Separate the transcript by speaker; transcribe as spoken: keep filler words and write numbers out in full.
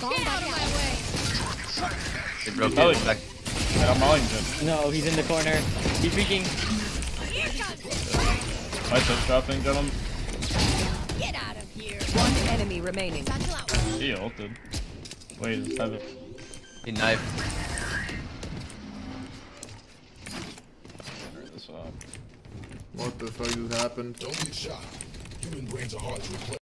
Speaker 1: Get out of my way.
Speaker 2: They broke
Speaker 3: Oh,
Speaker 2: it.
Speaker 3: he's
Speaker 2: Back.
Speaker 3: I'm mauling him.
Speaker 4: No, he's in the corner. He's peeking.
Speaker 3: Nice touch dropping, gentlemen.
Speaker 1: Get out of here.
Speaker 5: One enemy remaining.
Speaker 3: He ulted. Wait, just have it.
Speaker 2: He knifed.
Speaker 3: This up.
Speaker 6: What the fuck just happened?
Speaker 7: Don't get shot. Human brains are hard to replace.